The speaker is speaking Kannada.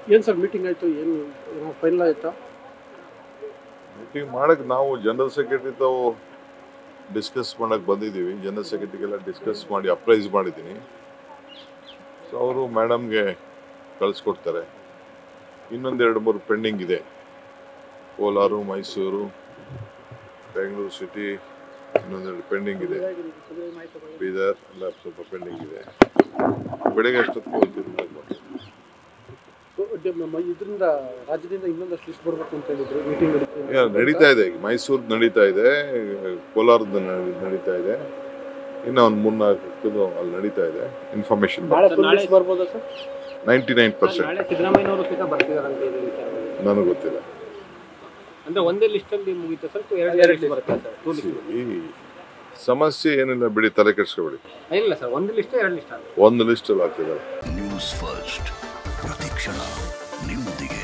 ಏನು ಸರ್ ಮೀಟಿಂಗ್ ಆಯಿತು, ಏನು ಫೈನಲ್ ಆಯಿತಾ? ಮೀಟಿಂಗ್ ಮಾಡೋಕ್ಕೆ ನಾವು ಜನರಲ್ ಸೆಕ್ರೆಟರಿ ತಾವು ಡಿಸ್ಕಸ್ ಮಾಡೋಕ್ಕೆ ಬಂದಿದ್ದೀವಿ. ಜನರಲ್ ಸೆಕ್ರೆಟರಿಗೆಲ್ಲ ಡಿಸ್ಕಸ್ ಮಾಡಿ ಅಪ್ರೈಸ್ ಮಾಡಿದ್ದೀನಿ. ಸೊ ಅವರು ಮೇಡಮ್ಗೆ ಕಳಿಸ್ಕೊಡ್ತಾರೆ. ಇನ್ನೊಂದು 2-3 ಪೆಂಡಿಂಗ್ ಇದೆ. ಕೋಲಾರ, ಮೈಸೂರು, ಬೆಂಗಳೂರು ಸಿಟಿ ಇನ್ನೊಂದೆರಡು ಪೆಂಡಿಂಗ್ ಇದೆ. ಬೀದರ್ ಎಲ್ಲ ಸ್ವಲ್ಪ ಪೆಂಡಿಂಗ್ ಇದೆ. ಬೆಳಗ್ಗೆ ಅಷ್ಟೊತ್ತಿಗೆ ಇದರಿಂದ ರಾಜ್ಯದಿಂದ ಇನ್ನೊಂದಷ್ಟು ಲಿಸ್ಟ್ ಬರಬೇಕು ಅಂತ ಹೇಳಿದ್ರು. ಮೀಟಿಂಗ್ ನಡೀತಾ ಇದೆ. ಮೈಸೂರು ನಡೀತಾ ಇದೆ, ಕೋಲಾರದ ನಡೀತಾ ಇದೆ, ಇನ್ನೂ ಒಂದು 3-4 ಅಲ್ಲಿ ನಡೀತಾ ಇದೆ. ಇನ್ಫಾರ್ಮೇಶನ್ ಬರ್ಬೋದಾ ಸರ್? 99% ಸಿದ್ದರಾಮಯ್ಯನವರು ಸಹಿತ ಬರ್ತಿದಾರಂತ ನನಗೆ ಗೊತ್ತಿಲ್ಲ. ಅಂದ್ರೆ ಒಂದೇ ಲಿಸ್ಟ್ ಅಲ್ಲಿ ಮುಗಿತಾ ಸರ್? ಎರಡು ಬರುತ್ತೆ ಸರ್? ಈ ಸಮಸ್ಯೆ ಏನಿಲ್ಲ ಬಿಡಿ, ತಲೆ ಕೆಡಿಸ್ಕೊಬೇಡಿ. ಇಲ್ಲ ಸರ್, ಒಂದು ಲಿಸ್ಟ್ ಎರಡು ಲಿಸ್ಟ್ ಒಂದು ಲಿಸ್ಟ್ ಅಲ್ಲಿ ಆಗ್ತಿದ್ದಾರೆ. ನ್ಯೂಸ್ ಫಸ್ಟ್ ಪ್ರತಿಕ್ಷಣ ನಿಮ್ಮೊಂದಿಗೆ.